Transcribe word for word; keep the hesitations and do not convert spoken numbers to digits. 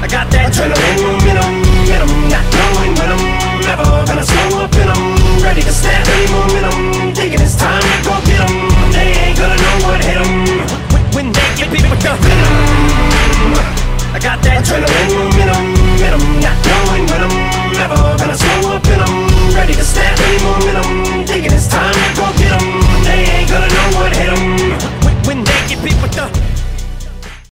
I got that adrenaline momentum, momentum, not knowing when I'm ever gonna slow up in 'em. Ready to snap any momentum, thinking it's time to go get 'em. They ain't gonna know what hit 'em when they get beat with the venom. I got that adrenaline momentum, momentum, not knowing when I'm ever gonna slow up in 'em. Ready to snap